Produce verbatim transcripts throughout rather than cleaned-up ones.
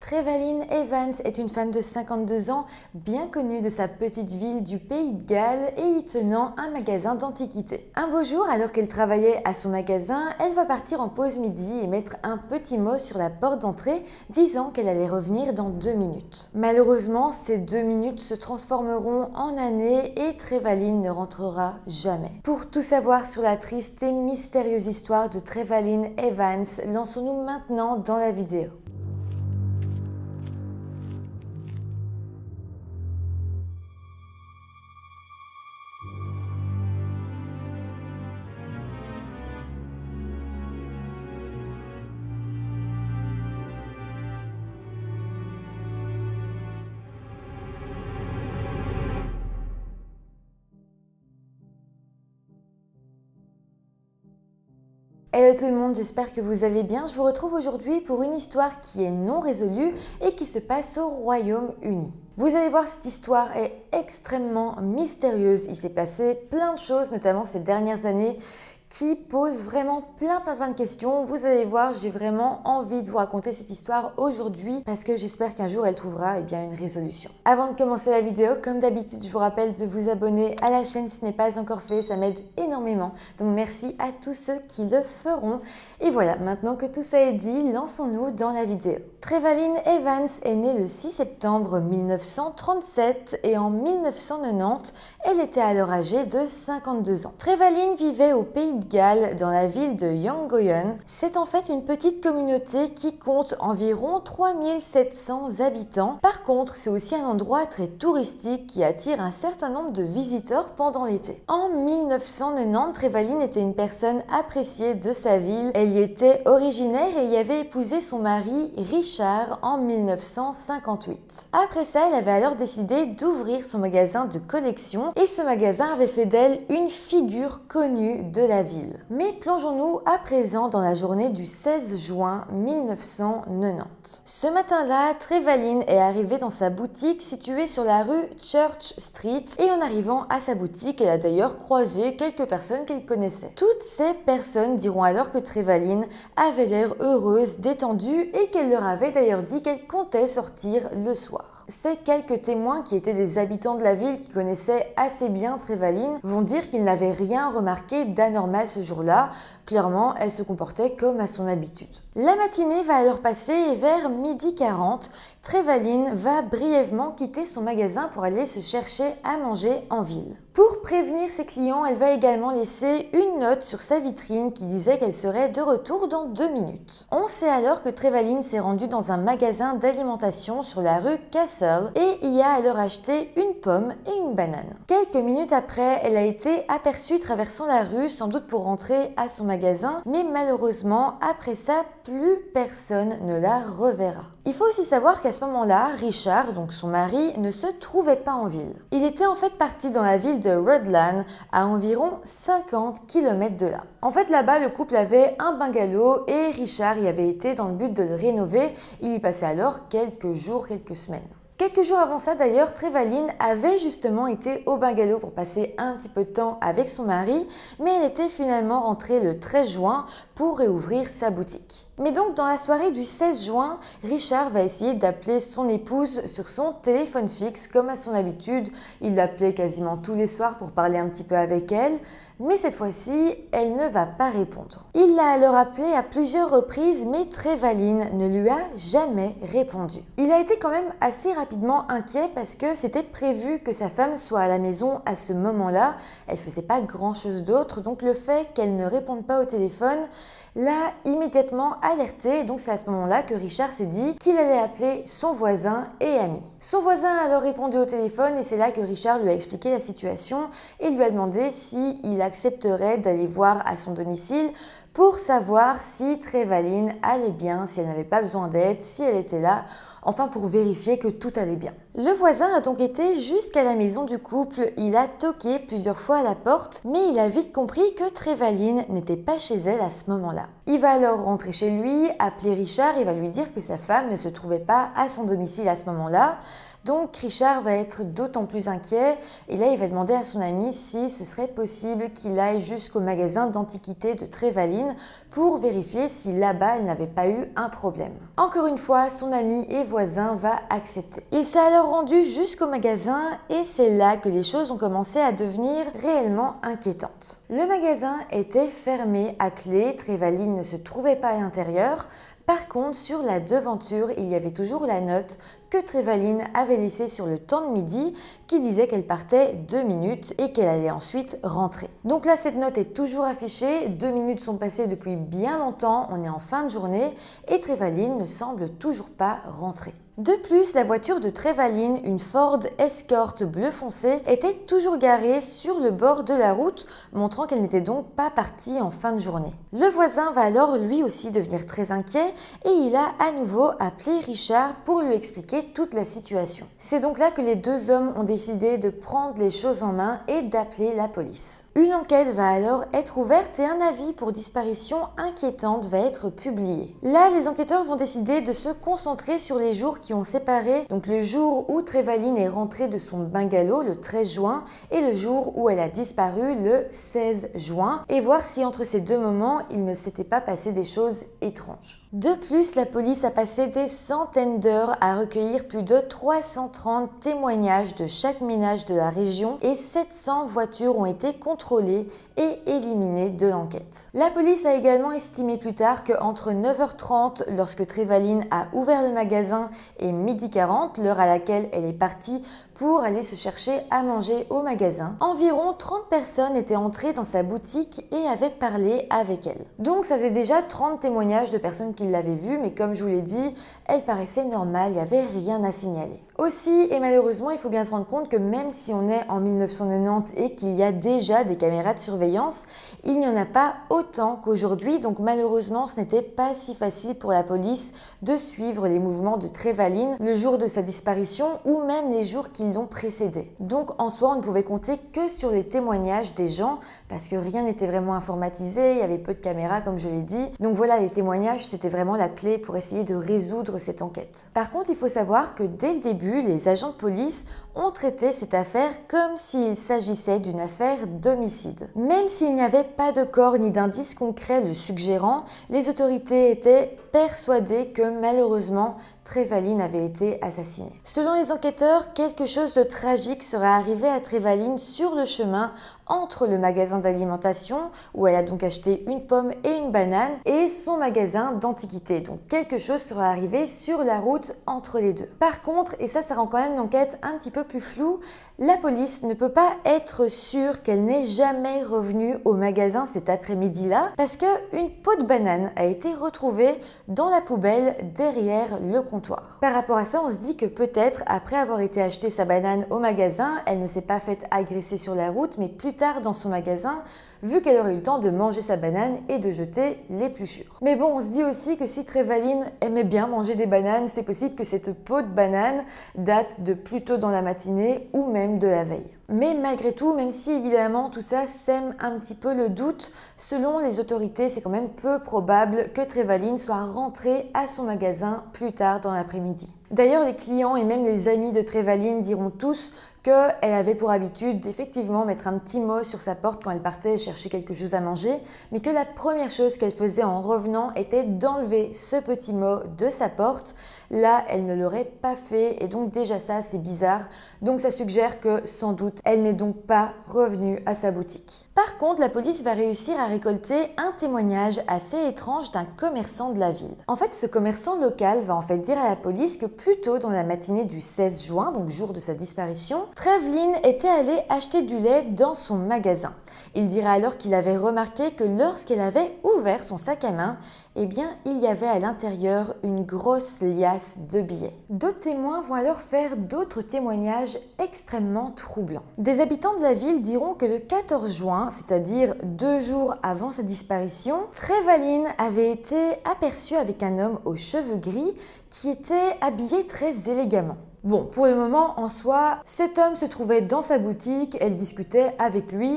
Trevaline Evans est une femme de cinquante-deux ans, bien connue de sa petite ville du Pays de Galles et y tenant un magasin d'antiquités. Un beau jour, alors qu'elle travaillait à son magasin, elle va partir en pause midi et mettre un petit mot sur la porte d'entrée, disant qu'elle allait revenir dans deux minutes. Malheureusement, ces deux minutes se transformeront en années et Trevaline ne rentrera jamais. Pour tout savoir sur la triste et mystérieuse histoire de Trevaline Evans, lançons-nous maintenant dans la vidéo. Hello tout le monde, j'espère que vous allez bien. Je vous retrouve aujourd'hui pour une histoire qui est non résolue et qui se passe au Royaume-Uni. Vous allez voir, cette histoire est extrêmement mystérieuse. Il s'est passé plein de choses, notamment ces dernières années, qui pose vraiment plein plein plein de questions. Vous allez voir, j'ai vraiment envie de vous raconter cette histoire aujourd'hui parce que j'espère qu'un jour elle trouvera eh bien, une résolution. Avant de commencer la vidéo, comme d'habitude, je vous rappelle de vous abonner à la chaîne si ce n'est pas encore fait, ça m'aide énormément. Donc merci à tous ceux qui le feront. Et voilà, maintenant que tout ça est dit, lançons-nous dans la vidéo. Trevaline Evans est née le six septembre mille neuf cent trente-sept et en mille neuf cent quatre-vingt-dix, elle était alors âgée de cinquante-deux ans. Trevaline vivait au Pays de Galles, dans la ville de Llangoian. C'est en fait une petite communauté qui compte environ trois mille sept cents habitants. Par contre, c'est aussi un endroit très touristique qui attire un certain nombre de visiteurs pendant l'été. En mille neuf cent quatre-vingt-dix, Trevaline était une personne appréciée de sa ville. Elle y était originaire et y avait épousé son mari Richard en mille neuf cent cinquante-huit. Après ça, elle avait alors décidé d'ouvrir son magasin de collection et ce magasin avait fait d'elle une figure connue de la ville. Mais plongeons-nous à présent dans la journée du seize juin mille neuf cent quatre-vingt-dix. Ce matin-là, Trevaline est arrivée dans sa boutique située sur la rue Church Street et en arrivant à sa boutique, elle a d'ailleurs croisé quelques personnes qu'elle connaissait. Toutes ces personnes diront alors que Trevaline avait l'air heureuse, détendue et qu'elle leur avait d'ailleurs dit qu'elle comptait sortir le soir. Ces quelques témoins qui étaient des habitants de la ville qui connaissaient assez bien Trevaline vont dire qu'ils n'avaient rien remarqué d'anormal ce jour-là. Clairement, elle se comportait comme à son habitude. La matinée va alors passer et vers midi quarante, Trevaline va brièvement quitter son magasin pour aller se chercher à manger en ville. Pour prévenir ses clients, elle va également laisser une note sur sa vitrine qui disait qu'elle serait de retour dans deux minutes. On sait alors que Trevaline s'est rendue dans un magasin d'alimentation sur la rue Castle et y a alors acheté une pomme et une banane. Quelques minutes après, elle a été aperçue traversant la rue, sans doute pour rentrer à son magasin, mais malheureusement, après ça, plus personne ne la reverra. Il faut aussi savoir qu'à ce moment-là, Richard, donc son mari, ne se trouvait pas en ville. Il était en fait parti dans la ville de Rhuddlan, à environ cinquante kilomètres de là. En fait, là-bas, le couple avait un bungalow et Richard y avait été dans le but de le rénover. Il y passait alors quelques jours, quelques semaines. Quelques jours avant ça d'ailleurs, Trevaline avait justement été au bungalow pour passer un petit peu de temps avec son mari, mais elle était finalement rentrée le treize juin pour réouvrir sa boutique. Mais donc dans la soirée du seize juin, Richard va essayer d'appeler son épouse sur son téléphone fixe comme à son habitude. Il l'appelait quasiment tous les soirs pour parler un petit peu avec elle, mais cette fois-ci, elle ne va pas répondre. Il l'a alors appelée à plusieurs reprises, mais Trevaline ne lui a jamais répondu. Il a été quand même assez rapidement inquiet parce que c'était prévu que sa femme soit à la maison à ce moment-là. Elle faisait pas grand-chose d'autre, donc le fait qu'elle ne réponde pas au téléphone l'a immédiatement alerté. Donc c'est à ce moment-là que Richard s'est dit qu'il allait appeler son voisin et ami. Son voisin a alors répondu au téléphone et c'est là que Richard lui a expliqué la situation et lui a demandé s'il accepterait d'aller voir à son domicile pour savoir si Trevaline allait bien, si elle n'avait pas besoin d'aide, si elle était là, enfin pour vérifier que tout allait bien. Le voisin a donc été jusqu'à la maison du couple, il a toqué plusieurs fois à la porte, mais il a vite compris que Trevaline n'était pas chez elle à ce moment-là. Il va alors rentrer chez lui, appeler Richard et va lui dire que sa femme ne se trouvait pas à son domicile à ce moment-là. Donc Richard va être d'autant plus inquiet et là il va demander à son ami si ce serait possible qu'il aille jusqu'au magasin d'antiquités de Trevaline Trévaline pour vérifier si là-bas elle n'avait pas eu un problème. Encore une fois, son ami et voisin va accepter. Il s'est alors rendu jusqu'au magasin et c'est là que les choses ont commencé à devenir réellement inquiétantes. Le magasin était fermé à clé, Trévaline ne se trouvait pas à l'intérieur. Par contre, sur la devanture, il y avait toujours la note que Trévaline avait laissée sur le temps de midi qui disait qu'elle partait deux minutes et qu'elle allait ensuite rentrer. Donc là, cette note est toujours affichée, deux minutes sont passées depuis bien longtemps, on est en fin de journée et Trévaline ne semble toujours pas rentrer. De plus, la voiture de Trévaline, une Ford Escort bleu foncé, était toujours garée sur le bord de la route, montrant qu'elle n'était donc pas partie en fin de journée. Le voisin va alors lui aussi devenir très inquiet et il a à nouveau appelé Richard pour lui expliquer toute la situation. C'est donc là que les deux hommes ont décidé de prendre les choses en main et d'appeler la police. Une enquête va alors être ouverte et un avis pour disparition inquiétante va être publié. Là, les enquêteurs vont décider de se concentrer sur les jours qui ont séparé, donc le jour où Trévaline est rentrée de son bungalow le treize juin et le jour où elle a disparu le seize juin et voir si entre ces deux moments, il ne s'était pas passé des choses étranges. De plus, la police a passé des centaines d'heures à recueillir plus de trois cent trente témoignages de chaque ménage de la région et sept cents voitures ont été contrôlées et éliminées de l'enquête. La police a également estimé plus tard qu'entre neuf heures trente, lorsque Trévaline a ouvert le magasin, et midi quarante, l'heure à laquelle elle est partie pour aller se chercher à manger au magasin, environ trente personnes étaient entrées dans sa boutique et avaient parlé avec elle. Donc ça faisait déjà trente témoignages de personnes qui l'avaient vue, mais comme je vous l'ai dit, elle paraissait normale, il n'y avait rien à signaler. Aussi, et malheureusement, il faut bien se rendre compte que même si on est en mille neuf cent quatre-vingt-dix et qu'il y a déjà des caméras de surveillance, il n'y en a pas autant qu'aujourd'hui, donc malheureusement, ce n'était pas si facile pour la police de suivre les mouvements de Trévaline le jour de sa disparition ou même les jours qui l'ont précédé. Donc en soi, on ne pouvait compter que sur les témoignages des gens parce que rien n'était vraiment informatisé, il y avait peu de caméras comme je l'ai dit. Donc voilà, les témoignages, c'était vraiment la clé pour essayer de résoudre cette enquête. Par contre, il faut savoir que dès le début, les agents de police ont traité cette affaire comme s'il s'agissait d'une affaire d'homicide. Même s'il n'y avait pas de corps ni d'indices concrets le suggérant, les autorités étaient persuadées que malheureusement, Trévaline avait été assassinée. Selon les enquêteurs, quelque chose de tragique serait arrivé à Trévaline sur le chemin entre le magasin d'alimentation, où elle a donc acheté une pomme et une banane, et son magasin d'antiquités. Donc quelque chose serait arrivé sur la route entre les deux. Par contre, et ça, ça rend quand même l'enquête un petit peu plus floue, la police ne peut pas être sûre qu'elle n'est jamais revenue au magasin cet après-midi-là, parce qu'une peau de banane a été retrouvée dans la poubelle derrière le comptoir. Par rapport à ça, on se dit que peut-être, après avoir été acheter sa banane au magasin, elle ne s'est pas faite agresser sur la route, mais plus tard dans son magasin, vu qu'elle aurait eu le temps de manger sa banane et de jeter l'épluchure. Mais bon, on se dit aussi que si Trévaline aimait bien manger des bananes, c'est possible que cette peau de banane date de plus tôt dans la matinée ou même de la veille. Mais malgré tout, même si évidemment tout ça sème un petit peu le doute, selon les autorités, c'est quand même peu probable que Trévaline soit rentrée à son magasin plus tard dans l'après-midi. D'ailleurs, les clients et même les amis de Trévaline diront tous qu'elle avait pour habitude d'effectivement mettre un petit mot sur sa porte quand elle partait chercher quelque chose à manger, mais que la première chose qu'elle faisait en revenant était d'enlever ce petit mot de sa porte. Là, elle ne l'aurait pas fait et donc déjà ça, c'est bizarre. Donc ça suggère que sans doute, elle n'est donc pas revenue à sa boutique. Par contre, la police va réussir à récolter un témoignage assez étrange d'un commerçant de la ville. En fait, ce commerçant local va en fait dire à la police que plus tôt dans la matinée du seize juin, donc jour de sa disparition, Trévaline était allée acheter du lait dans son magasin. Il dira alors qu'il avait remarqué que lorsqu'elle avait ouvert son sac à main, eh bien, il y avait à l'intérieur une grosse liasse de billets. D'autres témoins vont alors faire d'autres témoignages extrêmement troublants. Des habitants de la ville diront que le quatorze juin, c'est-à-dire deux jours avant sa disparition, Trévaline avait été aperçue avec un homme aux cheveux gris qui était habillé très élégamment. Bon, pour le moment, en soi, cet homme se trouvait dans sa boutique, elle discutait avec lui.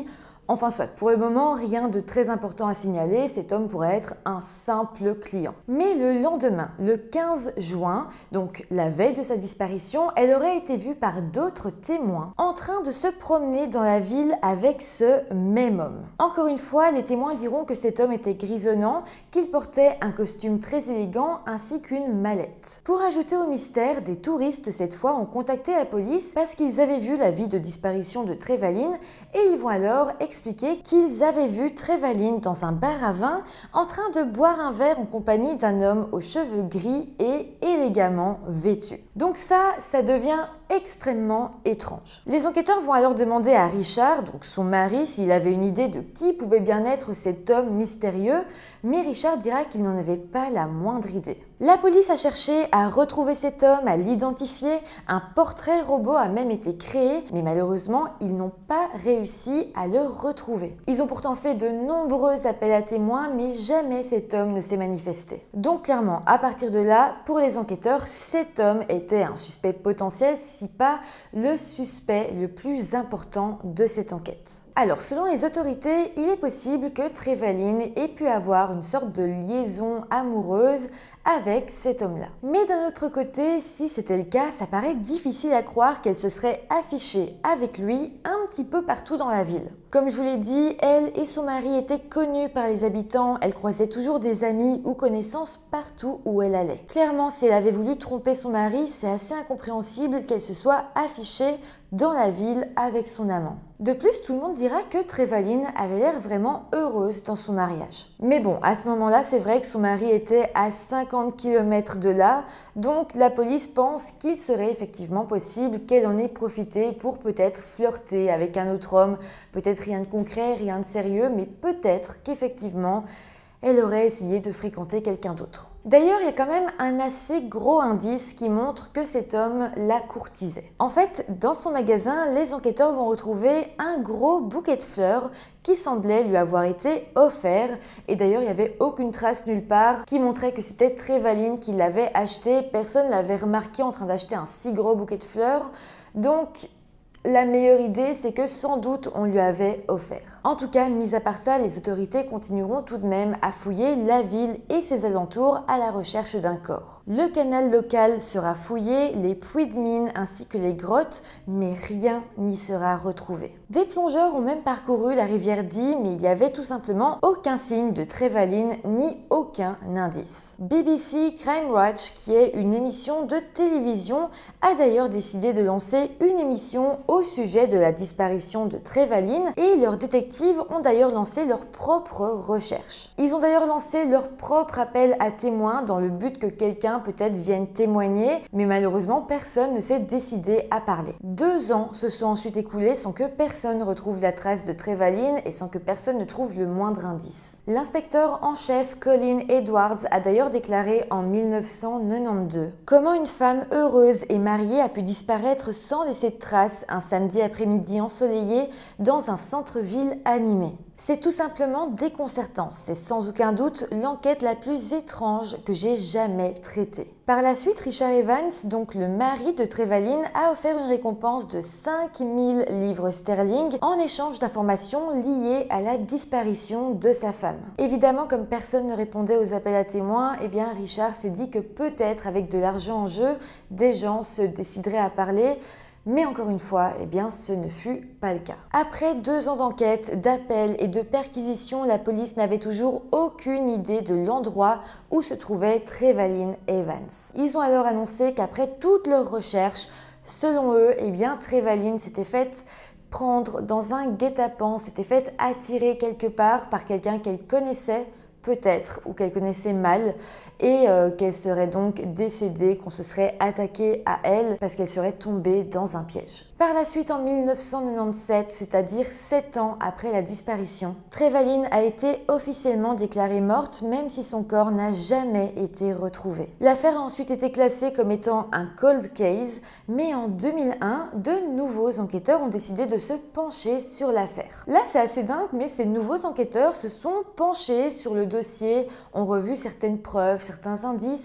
Enfin soit, pour le moment, rien de très important à signaler, cet homme pourrait être un simple client. Mais le lendemain, le quinze juin, donc la veille de sa disparition, elle aurait été vue par d'autres témoins en train de se promener dans la ville avec ce même homme. Encore une fois, les témoins diront que cet homme était grisonnant, qu'il portait un costume très élégant ainsi qu'une mallette. Pour ajouter au mystère, des touristes cette fois ont contacté la police parce qu'ils avaient vu la vie de disparition de Trevalline et ils vont alors expliquer qu'ils avaient vu Trevalline dans un bar à vin en train de boire un verre en compagnie d'un homme aux cheveux gris et élégamment vêtu. Donc ça, ça devient extrêmement étrange. Les enquêteurs vont alors demander à Richard, donc son mari, s'il avait une idée de qui pouvait bien être cet homme mystérieux, mais Richard dira qu'il n'en avait pas la moindre idée. La police a cherché à retrouver cet homme, à l'identifier, un portrait robot a même été créé, mais malheureusement, ils n'ont pas réussi à le retrouver. Ils ont pourtant fait de nombreux appels à témoins, mais jamais cet homme ne s'est manifesté. Donc clairement, à partir de là, pour les enquêteurs, cet homme était un suspect potentiel, si pas le suspect le plus important de cette enquête. Alors, selon les autorités, il est possible que Trevalline ait pu avoir une sorte de liaison amoureuse avec cet homme-là. Mais d'un autre côté, si c'était le cas, ça paraît difficile à croire qu'elle se serait affichée avec lui un petit peu partout dans la ville. Comme je vous l'ai dit, elle et son mari étaient connus par les habitants, elle croisait toujours des amis ou connaissances partout où elle allait. Clairement, si elle avait voulu tromper son mari, c'est assez incompréhensible qu'elle se soit affichée dans la ville avec son amant. De plus, tout le monde dira que Trevalline avait l'air vraiment heureuse dans son mariage. Mais bon, à ce moment-là, c'est vrai que son mari était à cinquante kilomètres de là, donc la police pense qu'il serait effectivement possible qu'elle en ait profité pour peut-être flirter avec un autre homme, peut-être rien de concret, rien de sérieux, mais peut-être qu'effectivement, elle aurait essayé de fréquenter quelqu'un d'autre. D'ailleurs, il y a quand même un assez gros indice qui montre que cet homme la courtisait. En fait, dans son magasin, les enquêteurs vont retrouver un gros bouquet de fleurs qui semblait lui avoir été offert. Et d'ailleurs, il n'y avait aucune trace nulle part qui montrait que c'était Trevalline qui l'avait acheté. Personne ne l'avait remarqué en train d'acheter un si gros bouquet de fleurs. Donc, la meilleure idée, c'est que sans doute on lui avait offert. En tout cas, mis à part ça, les autorités continueront tout de même à fouiller la ville et ses alentours à la recherche d'un corps. Le canal local sera fouillé, les puits de mine ainsi que les grottes, mais rien n'y sera retrouvé. Des plongeurs ont même parcouru la rivière Dee, mais il n'y avait tout simplement aucun signe de Trevalline ni aucun indice. B B C Crime Watch, qui est une émission de télévision, a d'ailleurs décidé de lancer une émission au sujet de la disparition de Trevalline et leurs détectives ont d'ailleurs lancé leur propre recherche. Ils ont d'ailleurs lancé leur propre appel à témoins dans le but que quelqu'un peut-être vienne témoigner, mais malheureusement personne ne s'est décidé à parler. Deux ans se sont ensuite écoulés sans que personne ne retrouve la trace de Trevalline et sans que personne ne trouve le moindre indice. L'inspecteur en chef Colin Edwards a d'ailleurs déclaré en mille neuf cent quatre-vingt-douze comment une femme heureuse et mariée a pu disparaître sans laisser de traces un samedi après-midi ensoleillé dans un centre-ville animé. C'est tout simplement déconcertant, c'est sans aucun doute l'enquête la plus étrange que j'ai jamais traitée. Par la suite, Richard Evans, donc le mari de Trevalline, a offert une récompense de cinq mille livres sterling en échange d'informations liées à la disparition de sa femme. Évidemment, comme personne ne répondait aux appels à témoins, eh bien Richard s'est dit que peut-être avec de l'argent en jeu, des gens se décideraient à parler. Mais encore une fois, eh bien, ce ne fut pas le cas. Après deux ans d'enquête, d'appels et de perquisitions, la police n'avait toujours aucune idée de l'endroit où se trouvait Trevalline Evans. Ils ont alors annoncé qu'après toutes leurs recherches, selon eux, eh bien, Trevalline s'était faite prendre dans un guet-apens, s'était faite attirer quelque part par quelqu'un qu'elle connaissait, peut-être, ou qu'elle connaissait mal, et euh, qu'elle serait donc décédée, qu'on se serait attaqué à elle parce qu'elle serait tombée dans un piège. Par la suite, en mille neuf cent quatre-vingt-dix-sept, c'est-à-dire sept ans après la disparition, Trevalline a été officiellement déclarée morte, même si son corps n'a jamais été retrouvé. L'affaire a ensuite été classée comme étant un cold case, mais en deux mille un, de nouveaux enquêteurs ont décidé de se pencher sur l'affaire. Là, c'est assez dingue, mais ces nouveaux enquêteurs se sont penchés sur le dossier, ont revu certaines preuves, certains indices,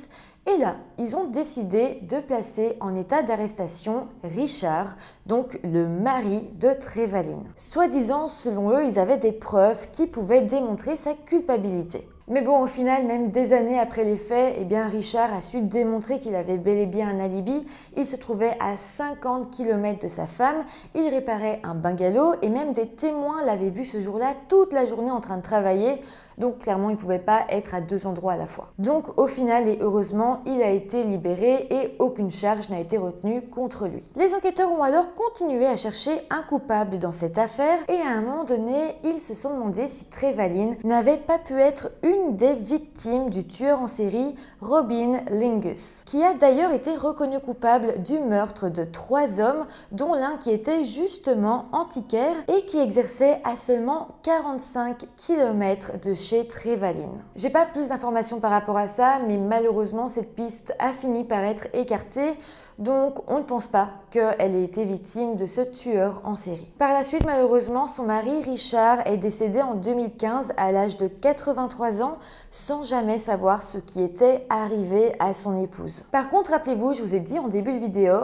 Et là, ils ont décidé de placer en état d'arrestation Richard, donc le mari de Trevelyan. Soi-disant, selon eux, ils avaient des preuves qui pouvaient démontrer sa culpabilité. Mais bon, au final, même des années après les faits, eh bien Richard a su démontrer qu'il avait bel et bien un alibi. Il se trouvait à cinquante kilomètres de sa femme, il réparait un bungalow et même des témoins l'avaient vu ce jour-là toute la journée en train de travailler. Donc clairement, il ne pouvait pas être à deux endroits à la fois. Donc au final et heureusement, il a été libéré et aucune charge n'a été retenue contre lui. Les enquêteurs ont alors continué à chercher un coupable dans cette affaire et à un moment donné, ils se sont demandé si Trevelyan n'avait pas pu être une des victimes du tueur en série Robin Lingus, qui a d'ailleurs été reconnu coupable du meurtre de trois hommes, dont l'un qui était justement antiquaire et qui exerçait à seulement quarante-cinq kilomètres de chez Trevelyan. J'ai pas plus d'informations par rapport à ça, mais malheureusement cette piste a fini par être écartée, donc on ne pense pas qu'elle ait été victime de ce tueur en série. Par la suite, malheureusement, son mari Richard est décédé en deux mille quinze à l'âge de quatre-vingt-trois ans, sans jamais savoir ce qui était arrivé à son épouse. Par contre, rappelez-vous, je vous ai dit en début de vidéo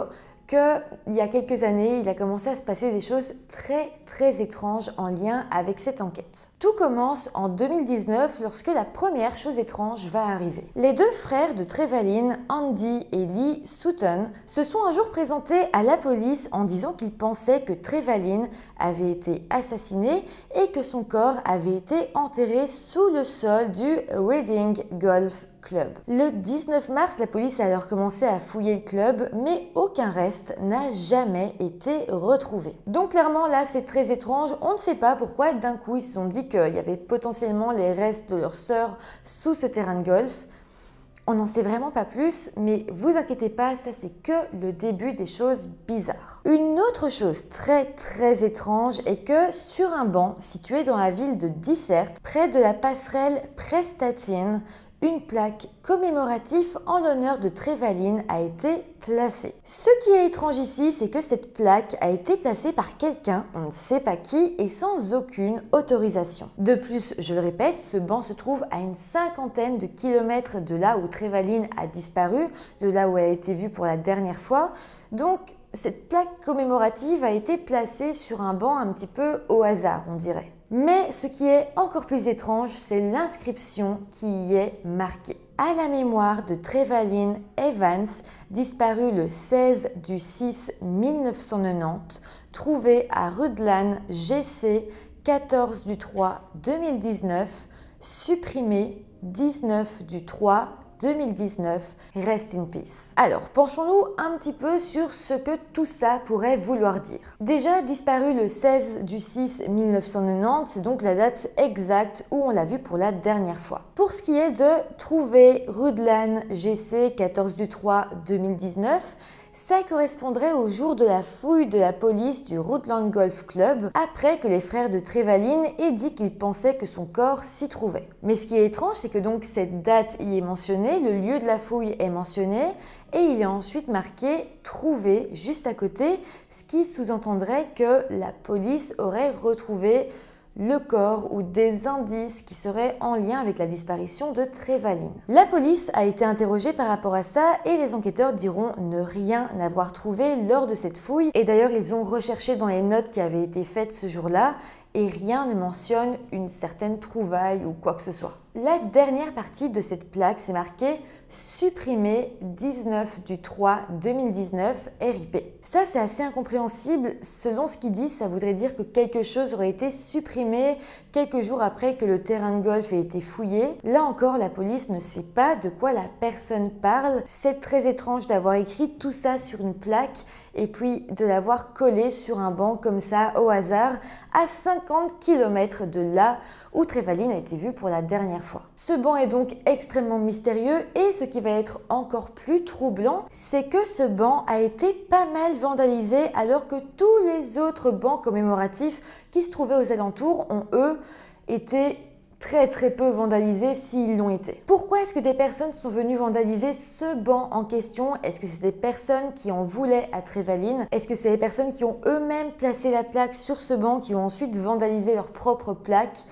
qu'il y a quelques années, il a commencé à se passer des choses très très étranges en lien avec cette enquête. Tout commence en deux mille dix-neuf lorsque la première chose étrange va arriver. Les deux frères de Trevelyan, Andy et Lee Sutton, se sont un jour présentés à la police en disant qu'ils pensaient que Trevelyan avait été assassiné et que son corps avait été enterré sous le sol du Reading Golf Club. Le dix-neuf mars, la police a alors commencé à fouiller le club, mais aucun reste n'a jamais été retrouvé. Donc clairement là c'est très étrange, on ne sait pas pourquoi d'un coup ils se sont dit qu'il y avait potentiellement les restes de leur sœur sous ce terrain de golf. On n'en sait vraiment pas plus, mais vous inquiétez pas, ça c'est que le début des choses bizarres. Une autre chose très très étrange est que sur un banc situé dans la ville de Dysart, près de la passerelle Prestatyn, une plaque commémorative en l'honneur de Trevelyan a été placée. Ce qui est étrange ici, c'est que cette plaque a été placée par quelqu'un, on ne sait pas qui, et sans aucune autorisation. De plus, je le répète, ce banc se trouve à une cinquantaine de kilomètres de là où Trevelyan a disparu, de là où elle a été vue pour la dernière fois. Donc, cette plaque commémorative a été placée sur un banc un petit peu au hasard, on dirait. Mais ce qui est encore plus étrange, c'est l'inscription qui y est marquée. À la mémoire de Trevelyan Evans, disparu le seize du six mille neuf cent quatre-vingt-dix, trouvé à Rutland G C quatorze du trois deux mille dix-neuf, supprimé dix-neuf du trois deux mille dix-neuf, rest in peace. Alors, penchons-nous un petit peu sur ce que tout ça pourrait vouloir dire. Déjà, disparu le seize du six mille neuf cent quatre-vingt-dix, c'est donc la date exacte où on l'a vu pour la dernière fois. Pour ce qui est de trouver Rutland G C quatorze du trois deux mille dix-neuf, ça correspondrait au jour de la fouille de la police du Rutland Golf Club après que les frères de Trevelyan aient dit qu'ils pensaient que son corps s'y trouvait. Mais ce qui est étrange, c'est que donc cette date y est mentionnée, le lieu de la fouille est mentionné et il est ensuite marqué « trouvé » juste à côté, ce qui sous-entendrait que la police aurait retrouvé le corps ou des indices qui seraient en lien avec la disparition de Trevelyan. La police a été interrogée par rapport à ça et les enquêteurs diront ne rien avoir trouvé lors de cette fouille. Et d'ailleurs, ils ont recherché dans les notes qui avaient été faites ce jour-là et rien ne mentionne une certaine trouvaille ou quoi que ce soit. La dernière partie de cette plaque, c'est marqué « Supprimé dix-neuf du trois deux mille dix-neuf, R I P ». Ça, c'est assez incompréhensible. Selon ce qu'ils disent, ça voudrait dire que quelque chose aurait été supprimé quelques jours après que le terrain de golf ait été fouillé. Là encore, la police ne sait pas de quoi la personne parle. C'est très étrange d'avoir écrit tout ça sur une plaque et puis de l'avoir collé sur un banc comme ça au hasard à cinquante kilomètres de là où Trevelyan a été vu pour la dernière fois. Ce banc est donc extrêmement mystérieux et ce qui va être encore plus troublant, c'est que ce banc a été pas mal vandalisé alors que tous les autres bancs commémoratifs qui se trouvaient aux alentours ont eux été très très peu vandalisés s'ils l'ont été. Pourquoi est-ce que des personnes sont venues vandaliser ce banc en question? Est-ce que c'est des personnes qui en voulaient à Trevelyan? Est-ce que c'est des personnes qui ont eux-mêmes placé la plaque sur ce banc qui ont ensuite vandalisé leur propre plaque?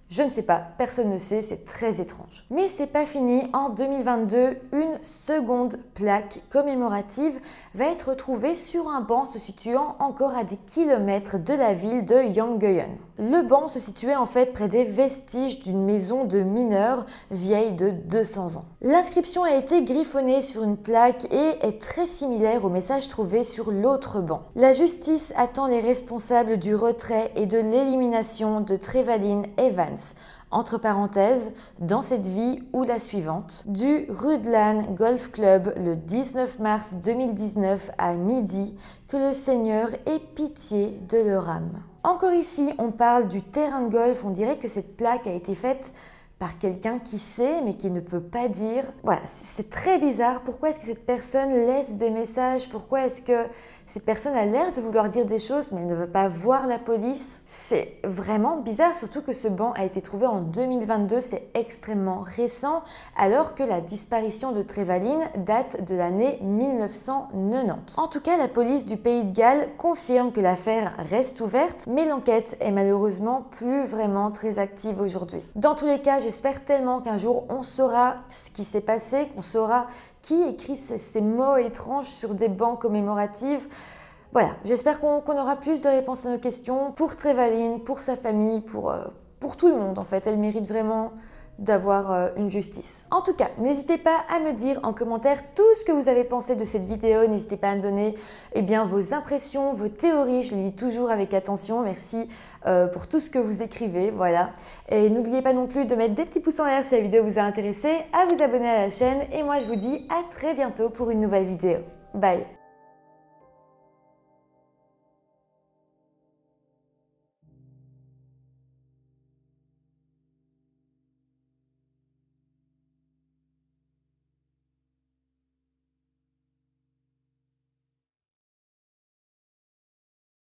Je ne sais pas, personne ne sait, c'est très étrange. Mais c'est pas fini, en deux mille vingt-deux, une seconde plaque commémorative va être trouvée sur un banc se situant encore à des kilomètres de la ville de Yongeun. Le banc se situait en fait près des vestiges d'une maison de mineurs vieille de deux cents ans. L'inscription a été griffonnée sur une plaque et est très similaire au message trouvé sur l'autre banc. La justice attend les responsables du retrait et de l'élimination de Trevalyn Evans, entre parenthèses, dans cette vie ou la suivante, du Rhuddlan Golf Club le dix-neuf mars deux mille dix-neuf à midi, que le Seigneur ait pitié de leur âme. Encore ici, on parle du terrain de golf, on dirait que cette plaque a été faite par quelqu'un qui sait mais qui ne peut pas dire. Voilà, c'est très bizarre. Pourquoi est-ce que cette personne laisse des messages? Pourquoi est-ce que cette personne a l'air de vouloir dire des choses mais elle ne veut pas voir la police? C'est vraiment bizarre, surtout que ce banc a été trouvé en deux mille vingt-deux, c'est extrêmement récent, alors que la disparition de Trevalyn date de l'année mille neuf cent quatre-vingt-dix. En tout cas, la police du Pays de Galles confirme que l'affaire reste ouverte, mais l'enquête est malheureusement plus vraiment très active aujourd'hui. Dans tous les cas, j'espère tellement qu'un jour on saura ce qui s'est passé, qu'on saura qui écrit ces, ces mots étranges sur des bancs commémoratifs. Voilà, j'espère qu'on qu'on aura plus de réponses à nos questions pour Trevalyn, pour sa famille, pour, euh, pour tout le monde en fait. Elle mérite vraiment d'avoir euh, une justice. En tout cas, n'hésitez pas à me dire en commentaire tout ce que vous avez pensé de cette vidéo. N'hésitez pas à me donner eh bien, vos impressions, vos théories. Je les lis toujours avec attention. Merci euh, pour tout ce que vous écrivez. Voilà. Et n'oubliez pas non plus de mettre des petits pouces en l'air si la vidéo vous a intéressé, à vous abonner à la chaîne. Et moi, je vous dis à très bientôt pour une nouvelle vidéo. Bye!